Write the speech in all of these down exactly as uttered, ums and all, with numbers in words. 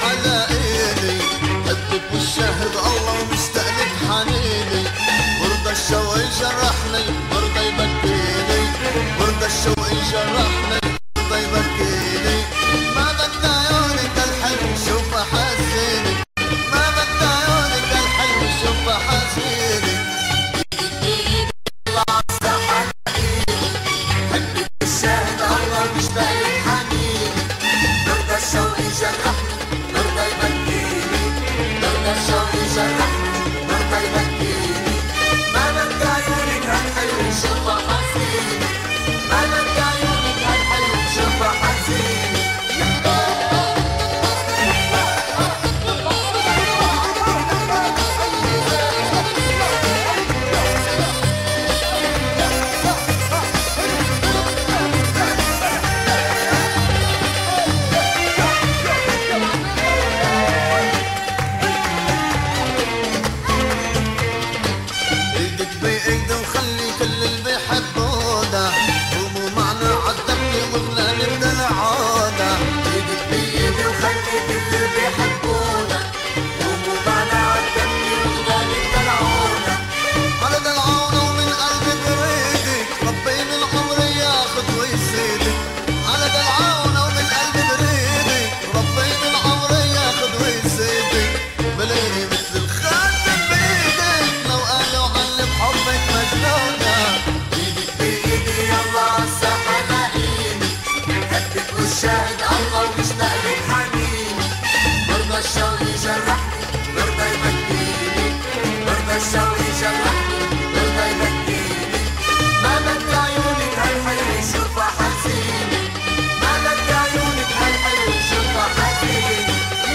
حلاقيني حبك والشهد الله ومشتاق لك حنيني برضى الشوق يجرحني برضى يبكيني برضى الشوق يجرحني برضى يبكيني ما بدي عيونك الحلو شوف حاسيني ما بدي عيونك الحلو شوف حاسيني الله عالساحة حبك والشهد الله ومشتاق لك حنيني برضى الشوق يجرحني برضى يبكيني برضى الشوق يجرحني برضى يبكيني ما بدي عيونك هالحلو شوف حاسيني ما بدي عيونك هالحلو شوف حاسيني ايدك بايده وخلي كل اللي بيحبونا قوموا معنا عالدبكة وغلاني بدل عودة ايدك بايدي وخلي كل اللي بيحبونا قوموا معنا عالدبكة وغلاني بدل عودة على دلعونا ومن قلبي بريدك ربي من عمري ياخد ويسيدك على دلعونا ومن قلبي بريدك ربي من عمري ياخد ويسيدك بلاقي مثل الخاتم بايدك لو قالوا عني بحبك مجنونة ايدك بايدي يلا عالساحة لاقيني حبك والشاهد الله ومشتاق لك حنيني برضى الشوق يجرحني برضى يبكيني برضى الشوق يجرحني برضى يبكيني ما بدي عيونك هالحلو شوف حزيني ما بدي عيونك هالحلو شوف حزيني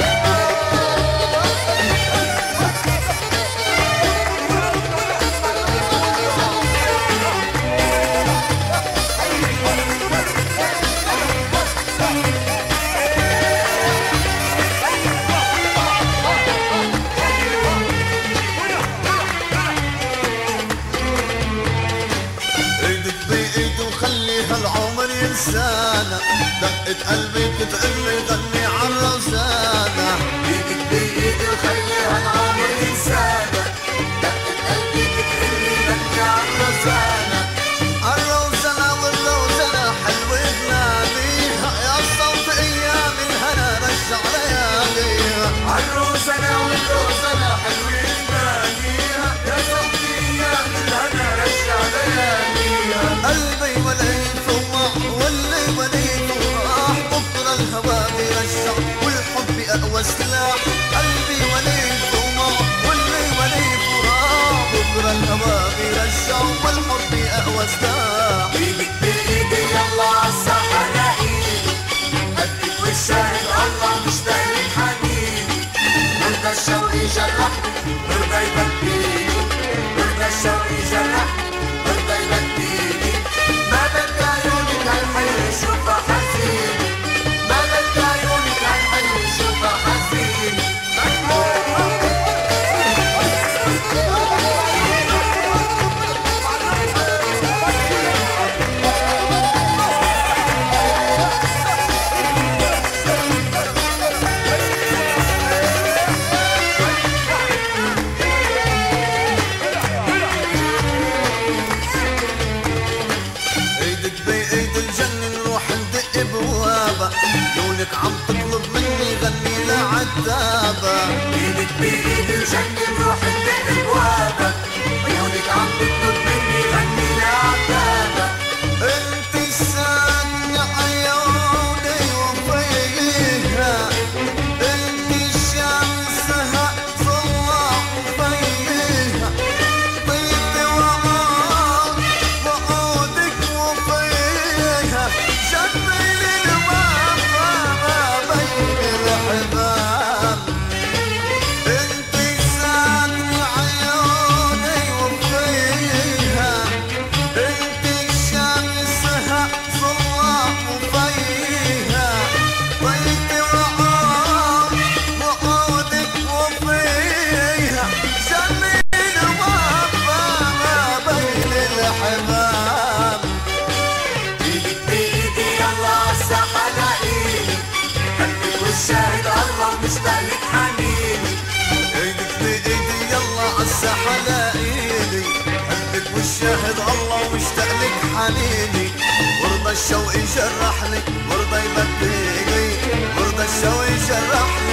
ايدك بايده وخلي هالعمر ينسانا دقة قلبي بتقلي غني عالروزانة ايدك بايده وخلي هالعمر ينسانا دقة قلبي بتقلي غني عالروزانة عالروزانة والروزانة حلوة بلاديها يا صوت ايام الهنا رجع لياليها عالروزانة والروزانة حلوة بلاديها يا صوت ايام الهنا رجع لياليها قلبي وليت طمع واللي وليت راح بكره الهوى بيرجع والحب اقوى سلاح قلبي وليت طمع واللي وليت راح بكره الهوى بيرجع والحب اقوى سلاح ايدك بايدي يلا عالساحة لاقيني حبك والشاهد الله مشتاق لك حنيني برضى الشوق يجرحني برضى يبكيني برضى الشوق يجرحني برضى يبكيني ما بدي عيونك هالحلو شوف حزيني ما بدي عيونك هالحلو شوف حزيني ايدك بايد الجنة نروح ندق بوابة عيونك عم تطلب مني غني لعتابة ايدك بايد الجنة نروح ندق بوابة عيونك عم تطلب مني غني لعتابة انت السنة عيوني وفيها انت شمسها صلع فيها طيبي وعاد وعودك وفيها جميل الوفا ما بين الحباب انت ساكنة عيوني شاهد الله واشتاق لك حنيني، ورضى الشوق يجرحني ورضى يبكيني، ورضى الشوق يجرحني